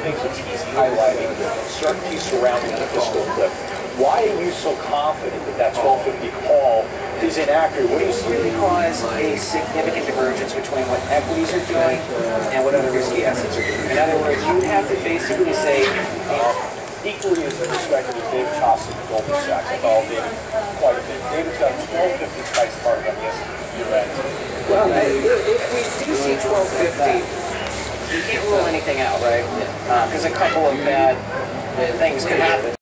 things that he's highlighting, uncertainty surrounding the fiscal cliff. Why are you so confident that that 1250 call is inaccurate? What do you see? Because a significant divergence between what equities are doing and what other risky assets are doing. In other words, you have to basically say, equally as respected as David Towson at Goldman Sachs. I follow David quite a bit. David's got a 1250 price target on the S&P year-end. Well, if we do see 1250, you can't rule anything out, right? Because a couple of bad things could happen.